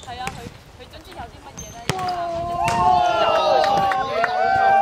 係啊，佢進出有啲乜嘢咧？